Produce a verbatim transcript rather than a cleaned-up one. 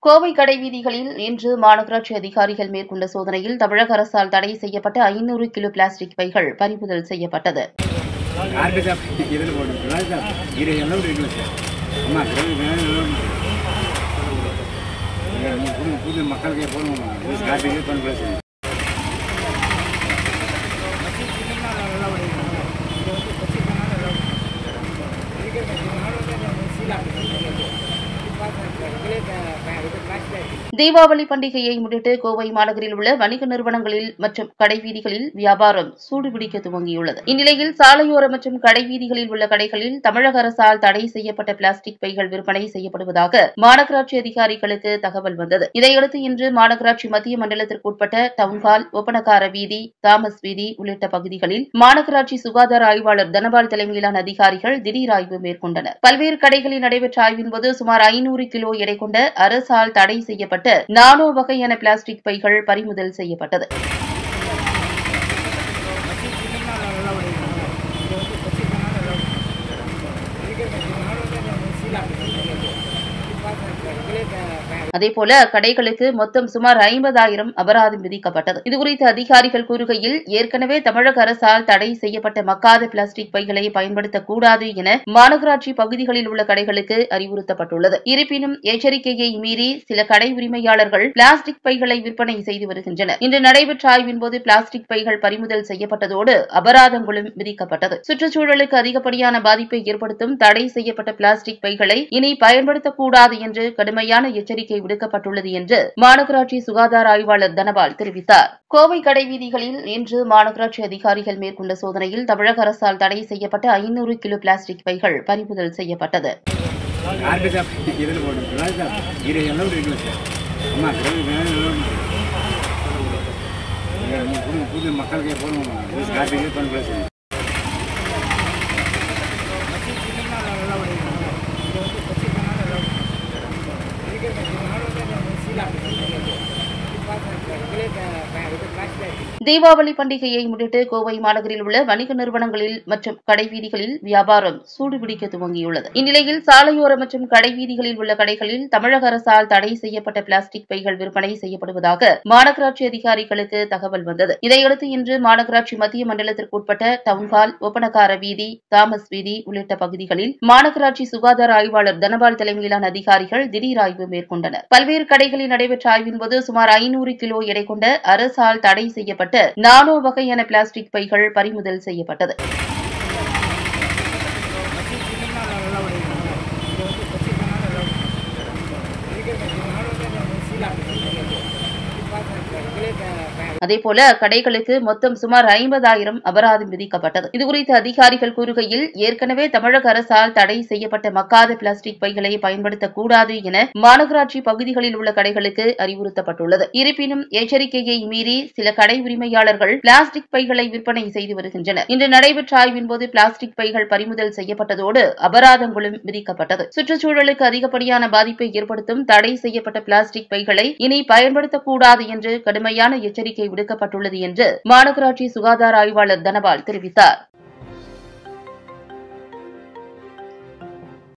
கோவை கடைவீதிகளில் இன்று மாநகராட்சி அதிகாரிகள் மேற்கொண்ட சோதனையில் தமிழக அரசால் தடை செய்யப்பட்ட ஐநூறு கிலோ பிளாஸ்டிக் பைகள் பறிமுதல் செய்யப்பட்டது. தீபாவளி பண்டிகையை முன்னிட்டு கோவை மாநகரில் உள்ள வணிக நிறுவனங்களில் மற்றும் கடைவீதிகளில் வியாபாரம் சூடுபிடிக்க துவங்கியுள்ளது. இந்நிலையில் சாலையோர மற்றும் கடைவீதிகளில் உள்ள கடைகளில் தமிழக அரசால் தடை செய்யப்பட்ட பிளாஸ்டிக் பைகள் விற்பனை செய்யப்படுவதாக மாநகராட்சி அதிகாரிகளுக்கு தகவல் வந்தது. இதையடுத்து இன்று மாநகராட்சி மத்திய மண்டலத்திற்குட்பட்ட டவுன்ஹால், ஒப்பனக்கார வீதி, தாமஸ் வீதி உள்ளிட்ட பகுதிகளில் மாநகராட்சி சுகாதார ஆய்வாளர் தனபால் தலைமையிலான அதிகாரிகள் திடீர் ஆய்வு மேற்கொண்டனர். பல்வேறு கடைகளில் நடைபெற்ற ஆய்வின்போது சுமார் ஐநூறு கிலோ எடை கொண்ட அரசால் தடை செய்யப்பட்ட நானோ வகையான பிளாஸ்டிக் பைகள் பறிமுதல் செய்யப்பட்டது. அதேபோல கடைகளுக்கு மொத்தம் சுமார் ஐம்பதாயிரம் அபராதம் விதிக்கப்பட்டது. இதுகுறித்து அதிகாரிகள் கூறுகையில், ஏற்கனவே தமிழக அரசால் தடை செய்யப்பட்ட மக்காத பிளாஸ்டிக் பைகளை பயன்படுத்தக்கூடாது என மாநகராட்சி பகுதிகளில் உள்ள கடைகளுக்கு அறிவுறுத்தப்பட்டுள்ளது. இருப்பினும் எச்சரிக்கையை மீறி சில கடை உரிமையாளர்கள் பிளாஸ்டிக் பைகளை விற்பனை செய்து வருகின்றனர். இன்று நடைபெற்ற ஆய்வின்போது பிளாஸ்டிக் பைகள் பறிமுதல் செய்யப்பட்டதோடு அபராதங்களும் விதிக்கப்பட்டது. சுற்றுச்சூழலுக்கு அதிகப்படியான பாதிப்பை ஏற்படுத்தும் தடை செய்யப்பட்ட பிளாஸ்டிக் பைகளை இனி பயன்படுத்தக்கூடாது என்று கடுமையான எச்சரிக்கை விடுக்கப்பட்டுள்ளது என்று மாநகராட்சி சுகாதார ஆய்வாளர் தனபால் தெரிவித்தார். கோவை கடைவீதிகளில் இன்று மாநகராட்சி அதிகாரிகள் மேற்கொண்ட சோதனையில் தமிழக அரசால் தடை செய்யப்பட்ட ஐநூறு கிலோ பிளாஸ்டிக் பைகள் பறிமுதல் செய்யப்பட்டது. தீபாவளி பண்டிகையை முன்னிட்டு கோவை மாநகரில் உள்ள வணிக நிறுவனங்களில் மற்றும் கடைவீதிகளில் வியாபாரம் சூடுபிடிக்க துவங்கியுள்ளது. இந்நிலையில் சாலையோர மற்றும் கடைவீதிகளில் உள்ள கடைகளில் தமிழக அரசால் தடை செய்யப்பட்ட பிளாஸ்டிக் பைகள் விற்பனை செய்யப்படுவதாக மாநகராட்சி அதிகாரிகளுக்கு தகவல் வந்தது. இதையடுத்து இன்று மாநகராட்சி மத்திய மண்டலத்திற்குட்பட்ட டவுன்ஹால், ஒப்பனக்கார வீதி, தாமஸ் வீதி உள்ளிட்ட பகுதிகளில் மாநகராட்சி சுகாதார ஆய்வாளர் தனபால் தலைமையிலான அதிகாரிகள் திடீர் ஆய்வு மேற்கொண்டனர். பல்வேறு கடைகளில் நடைபெற்ற ஆய்வின்போது சுமார் ஐநூறு கிலோ எடை கொண்ட அரசால் தடை செய்யப்பட்ட நானோ வகையான பிளாஸ்டிக் பைகள் பறிமுதல் செய்யப்பட்டது. அதேபோல கடைகளுக்கு மொத்தம் சுமார் ஐம்பதாயிரம் அபராதம் விதிக்கப்பட்டது. இதுகுறித்து அதிகாரிகள் கூறுகையில், ஏற்கனவே தமிழக அரசால் தடை செய்யப்பட்ட மக்காத பிளாஸ்டிக் பைகளை பயன்படுத்தக்கூடாது என மாநகராட்சி பகுதிகளில் உள்ள கடைகளுக்கு அறிவுறுத்தப்பட்டுள்ளது. இருப்பினும் எச்சரிக்கையை மீறி சில கடை உரிமையாளர்கள் பிளாஸ்டிக் பைகளை விற்பனை செய்து வருகின்றனர். இன்று நடைபெற்ற ஆய்வின்போது பிளாஸ்டிக் பைகள் பறிமுதல் செய்யப்பட்டதோடு அபராதங்களும் விதிக்கப்பட்டது. சுற்றுச்சூழலுக்கு அதிகப்படியான பாதிப்பை ஏற்படுத்தும் தடை செய்யப்பட்ட பிளாஸ்டிக் பைகளை இனி பயன்படுத்தக்கூடாது என்று கடுமையான எச்சரிக்கை விடுக்கப்பட்டுள்ளது என்று மாநகராட்சி சுகாதார ஆய்வாளர் தனபால் தெரிவித்தார்.